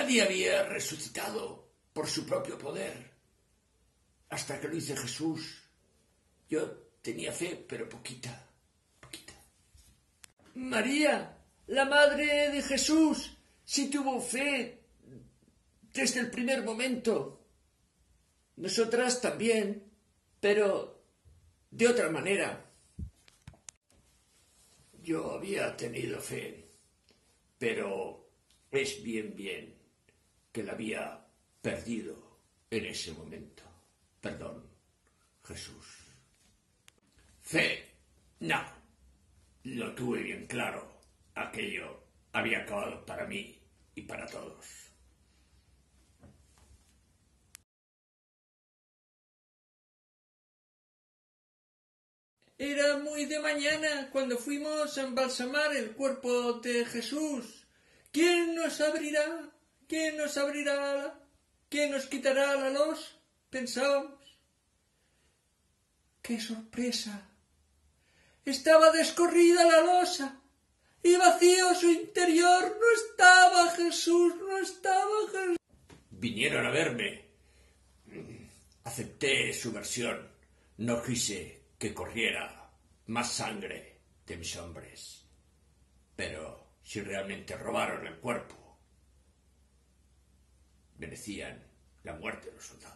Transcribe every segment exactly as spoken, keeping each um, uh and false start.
nadie había resucitado por su propio poder. Hasta que lo hizo Jesús. Yo tenía fe, pero poquita, poquita. María, la madre de Jesús, sí tuvo fe desde el primer momento. Nosotras también, pero de otra manera. Yo había tenido fe, pero es bien, bien que la había perdido en ese momento. Perdón, Jesús. Fe, no. Lo tuve bien claro. Aquello había acabado para mí y para todos. Era muy de mañana cuando fuimos a embalsamar el cuerpo de Jesús. ¿Quién nos abrirá? ¿Quién nos abrirá? ¿Quién nos quitará la luz? Pensábamos. ¡Qué sorpresa! Estaba descorrida la losa y vacío su interior. No estaba Jesús, no estaba Jesús. Vinieron a verme. Acepté su versión. No quise que corriera más sangre de mis hombres. Pero si realmente robaron el cuerpo, merecían la muerte de los soldados.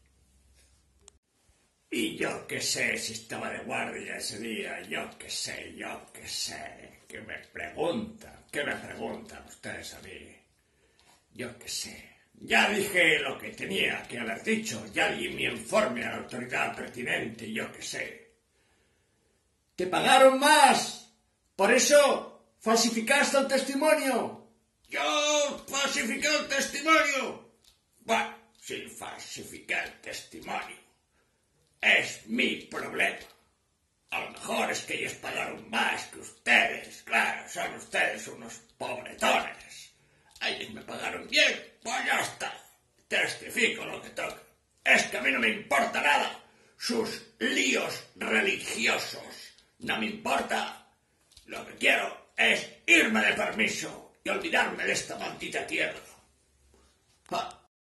Y yo qué sé si estaba de guardia ese día, yo qué sé, yo qué sé. ¿Qué me preguntan? ¿Qué me preguntan ustedes a mí? Yo qué sé. Ya dije lo que tenía que haber dicho, ya di mi informe a la autoridad pertinente, yo qué sé. ¡Te pagaron más! Por eso falsificaste el testimonio. ¡Yo falsifiqué el testimonio! Bueno, si falsifiqué el testimonio, es mi problema. A lo mejor es que ellos pagaron más que ustedes. Claro, son ustedes unos pobretones. Ellos me pagaron bien, pues ya está. Testifico lo que toca. Es que a mí no me importa nada sus líos religiosos. No me importa. Lo que quiero es irme de permiso y olvidarme de esta maldita tierra. Ah.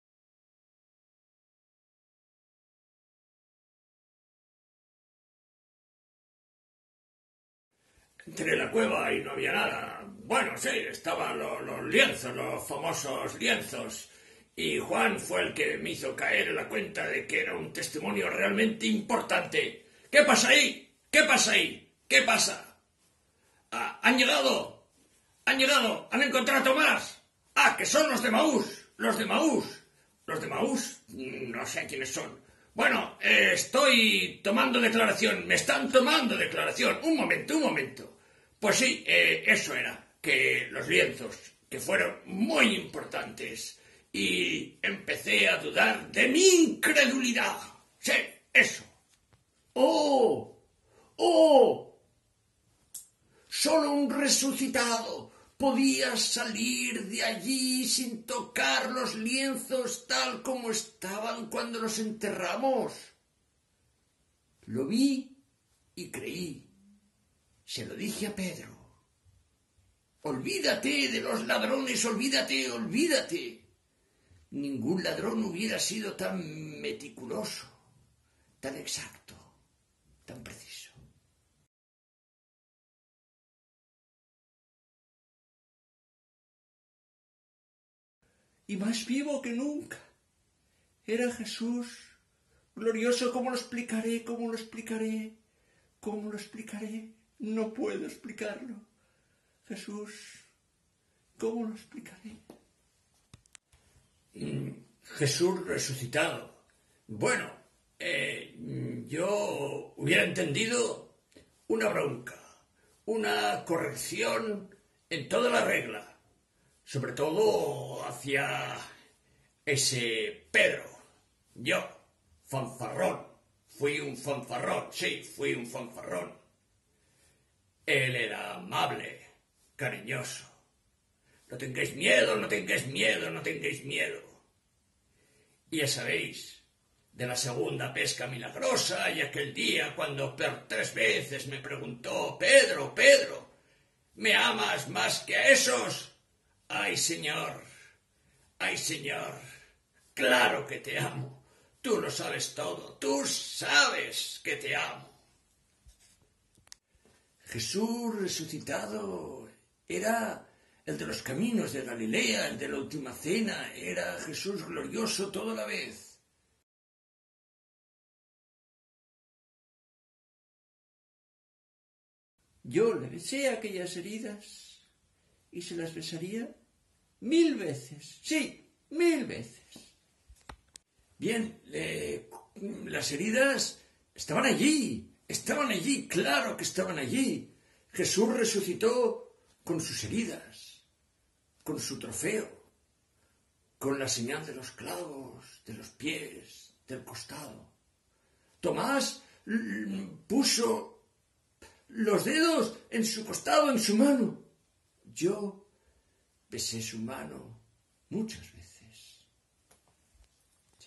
Entré en la cueva y no había nada. Bueno, sí, estaban los, los lienzos, los famosos lienzos. Y Juan fue el que me hizo caer en la cuenta de que era un testimonio realmente importante. ¿Qué pasa ahí? ¿Qué pasa ahí? ¿Qué pasa? Ah, ¿Han llegado? ¿Han llegado? ¿Han encontrado a Tomás? Ah, que son los de Maús. Los de Maús. Los de Maús, no sé quiénes son. Bueno, eh, estoy tomando declaración. Me están tomando declaración. Un momento, un momento. Pues sí, eh, eso era. Que los lienzos, que fueron muy importantes. Y empecé a dudar de mi incredulidad. Sí, eso. ¡Oh! ¡Oh! Solo un resucitado podía salir de allí sin tocar los lienzos tal como estaban cuando los enterramos. Lo vi y creí. Se lo dije a Pedro. Olvídate de los ladrones, olvídate, olvídate. Ningún ladrón hubiera sido tan meticuloso, tan exacto, tan preciso. Y más vivo que nunca. Era Jesús, glorioso. ¿Cómo lo explicaré? ¿Cómo lo explicaré? ¿Cómo lo explicaré? No puedo explicarlo. Jesús, ¿cómo lo explicaré? Jesús resucitado. Bueno, eh, yo hubiera entendido una bronca, una corrección en toda la regla, sobre todo hacia ese Pedro. Yo, fanfarrón, fui un fanfarrón, sí, fui un fanfarrón. Él era amable, cariñoso. No tengáis miedo, no tengáis miedo, no tengáis miedo. Y ya sabéis, de la segunda pesca milagrosa y aquel día cuando por tres veces me preguntó, Pedro, Pedro, ¿me amas más que a esos? Ay, Señor, Ay, Señor, claro que te amo. Tú lo sabes todo. Tú sabes que te amo. Jesús resucitado era el de los caminos de Galilea, el de la última cena. Era Jesús glorioso toda la vez. Yo le besé aquellas heridas y se las besaría mil veces. Sí, mil veces. Bien, eh, las heridas estaban allí, estaban allí, claro que estaban allí. Jesús resucitó con sus heridas, con su trofeo, con la señal de los clavos, de los pies, del costado. Tomás puso los dedos en su costado, en su mano. Yo besé su mano muchas veces. Sí.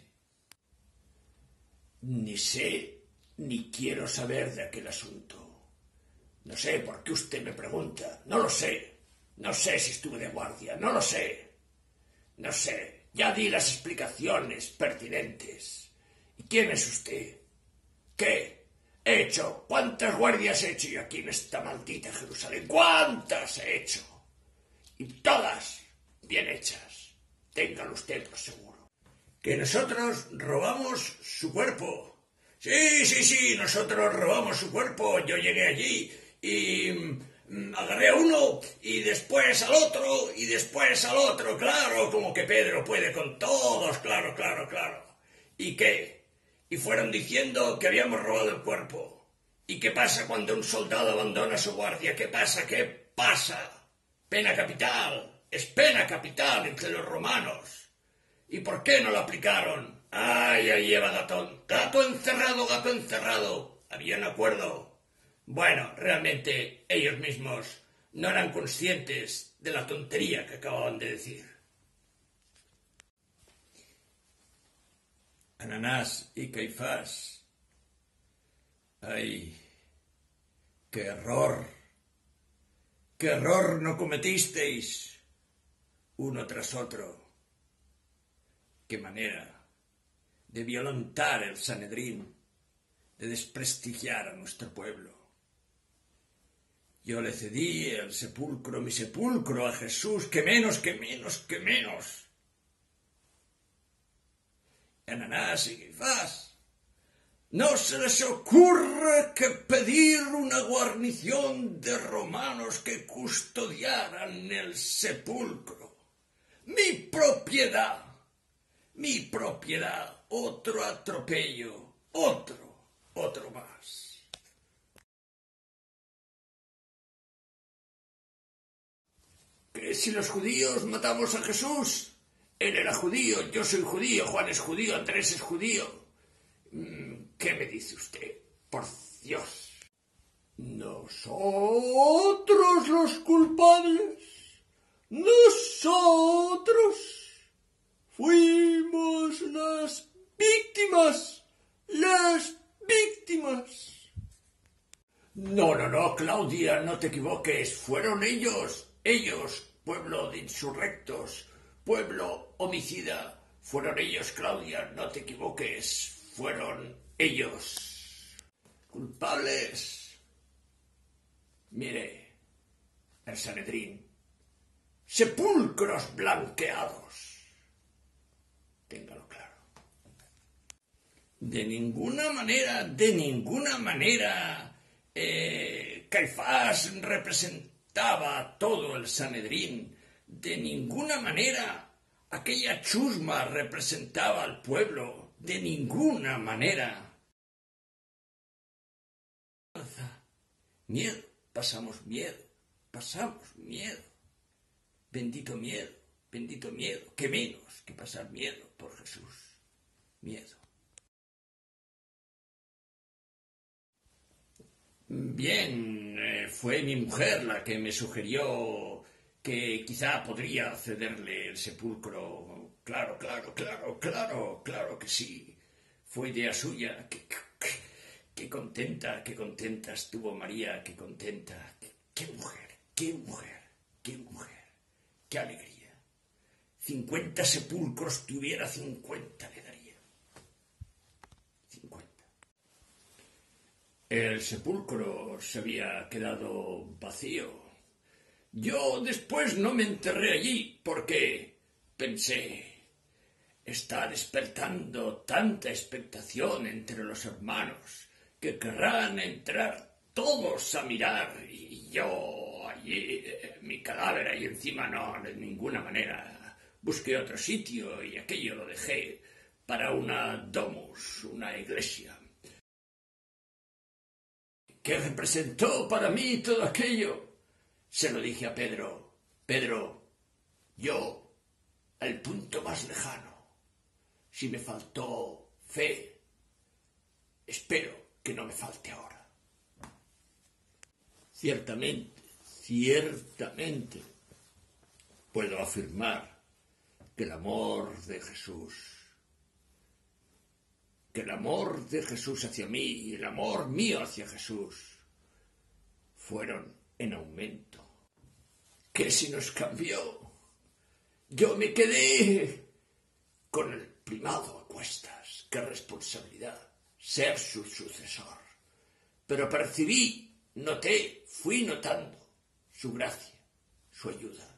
Ni sé, ni quiero saber de aquel asunto. No sé por qué usted me pregunta. No lo sé. No sé si estuve de guardia. No lo sé. No sé. Ya di las explicaciones pertinentes. ¿Y quién es usted? ¿Qué? He hecho. ¿Cuántas guardias he hecho yo aquí en esta maldita Jerusalén? ¿Cuántas he hecho? Y todas bien hechas. Téngalo usted por seguro. Que nosotros robamos su cuerpo. Sí, sí, sí, nosotros robamos su cuerpo. Yo llegué allí y mm, agarré a uno y después al otro y después al otro. Claro, como que Pedro puede con todos. Claro, claro, claro. ¿Y qué? Y fueron diciendo que habíamos robado el cuerpo. ¿Y qué pasa cuando un soldado abandona su guardia? ¿Qué pasa? ¿Qué pasa? Pena capital. Es pena capital entre los romanos. ¿Y por qué no lo aplicaron? ¡Ay, ahí lleva Gatón! ¡Gato encerrado, gato encerrado! Había un acuerdo. Bueno, realmente ellos mismos no eran conscientes de la tontería que acababan de decir. Ananás y Caifás. ¡Ay! ¡Qué error! ¡Qué error no cometisteis! Uno tras otro. ¡Qué manera de violentar el Sanedrín, de desprestigiar a nuestro pueblo! Yo le cedí el sepulcro, mi sepulcro, a Jesús, que menos, que menos, que menos. Ananás y Caifás, no se les ocurre que pedir una guarnición de romanos que custodiaran el sepulcro. Mi propiedad, mi propiedad, otro atropello, otro, otro más. ¿Que si los judíos matamos a Jesús? Él era judío, yo soy judío, Juan es judío, Andrés es judío. ¿Qué me dice usted? Por Dios. Nosotros los culpables. Nosotros fuimos las víctimas. Las víctimas. No, no, no, Claudia, no te equivoques. Fueron ellos, ellos, pueblo de insurrectos, pueblo homicida. Fueron ellos, Claudia, no te equivoques. Fueron ellos. Culpables. Mire, el Sanedrín. Sepulcros blanqueados. Téngalo claro. De ninguna manera, de ninguna manera, eh, Caifás representaba a todo el Sanedrín. De ninguna manera, aquella chusma representaba al pueblo. De ninguna manera. Miedo, pasamos miedo, pasamos miedo. Bendito miedo, bendito miedo. ¿Qué menos que pasar miedo por Jesús? Miedo. Bien, eh, fue mi mujer la que me sugirió que quizá podría cederle el sepulcro. Claro, claro, claro, claro, claro que sí. Fue idea suya. Qué, qué, qué contenta, qué contenta estuvo María, qué contenta. Qué, qué mujer, qué mujer, qué mujer, qué alegría. cincuenta sepulcros tuviera, cincuenta le daría. cincuenta. El sepulcro se había quedado vacío. Yo después no me enterré allí porque pensé, está despertando tanta expectación entre los hermanos que querrán entrar todos a mirar y yo allí, mi cadáver ahí encima, no, de ninguna manera. Busqué otro sitio y aquello lo dejé para una domus, una iglesia. ¿Qué representó para mí todo aquello? Se lo dije a Pedro. Pedro, yo, al punto más lejano. Si me faltó fe, espero que no me falte ahora. Ciertamente, ciertamente, puedo afirmar que el amor de Jesús, que el amor de Jesús hacia mí y el amor mío hacia Jesús fueron en aumento. Que si nos cambió, yo me quedé con el primado a cuestas. Qué responsabilidad ser su sucesor. Pero percibí, noté, fui notando su gracia, su ayuda.